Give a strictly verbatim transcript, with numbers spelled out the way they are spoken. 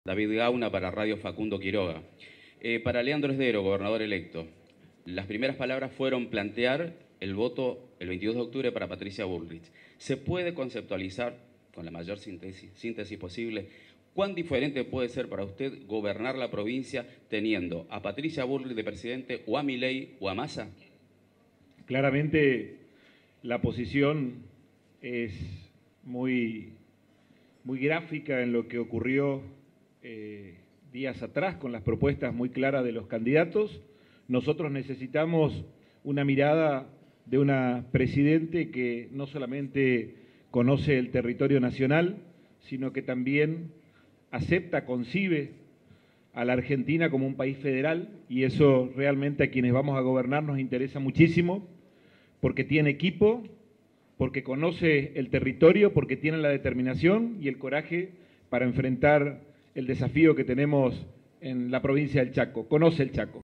David Gauna para Radio Facundo Quiroga. Eh, para Leandro Esdero, gobernador electo, las primeras palabras fueron plantear el voto el veintidós de octubre para Patricia Bullrich. ¿Se puede conceptualizar, con la mayor síntesis, síntesis posible, cuán diferente puede ser para usted gobernar la provincia teniendo a Patricia Bullrich de presidente o a Milei o a Massa? Claramente la posición es muy, muy gráfica en lo que ocurrió eh, días atrás con las propuestas muy claras de los candidatos. Nosotros necesitamos una mirada de una presidente que no solamente conoce el territorio nacional, sino que también acepta, concibe a la Argentina como un país federal, y eso realmente a quienes vamos a gobernar nos interesa muchísimo, porque tiene equipo, porque conoce el territorio, porque tiene la determinación y el coraje para enfrentar el desafío que tenemos en la provincia del Chaco. Conoce el Chaco.